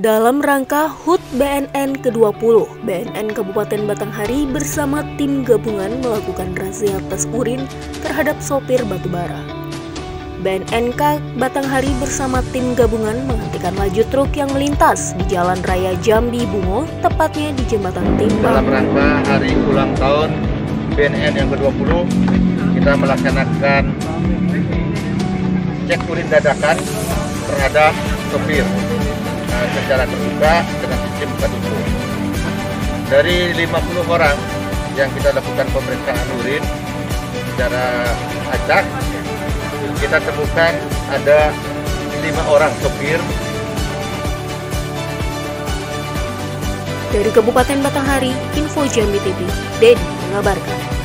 Dalam rangka HUT BNN ke-20, BNN Kabupaten Batanghari bersama tim gabungan melakukan razia tes urin terhadap sopir batubara. BNNK Batanghari bersama tim gabungan menghentikan laju truk yang melintas di Jalan Raya Jambi Bungo, tepatnya di Jembatan Timbang. Dalam rangka hari ulang tahun BNN yang ke-20, kita melaksanakan cek urin dadakan terhadap sopir secara terbuka dengan sistem buka tutup. Dari 50 orang yang kita lakukan pemeriksaan urin secara acak, kita temukan ada 5 orang sopir. Dari Kabupaten Batanghari, Info Jambi TV, Dedi mengabarkan.